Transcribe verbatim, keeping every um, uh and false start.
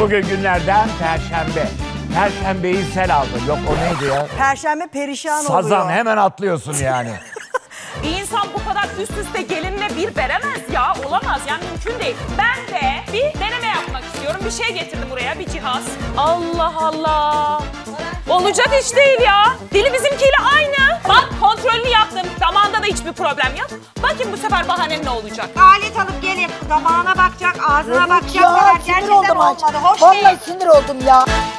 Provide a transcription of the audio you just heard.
Bugün günlerden Perşembe. Perşembeyi sen aldın. Yok o neydi ya? Perşembe perişan Sazan, oluyor. Sazan hemen atlıyorsun yani. Bir insan bu kadar üst üste gelinle bir veremez ya. Olamaz yani mümkün değil. Ben de bir deneme yapmak istiyorum. Bir şey getirdim buraya, bir cihaz. Allah Allah. Olacak iş değil ya. Dili bizimkiyle aynı. Bak kontrolünü yaptım. Damağında da hiçbir problem yok. Bakayım bu sefer bahanem ne olacak? Alet alıp gelip damağına bakacak, ağzına Evet bakacak ya, kadar sinir gerçekten oldum olmadı. aç. Hoş Vallahi değil. sinir oldum ya.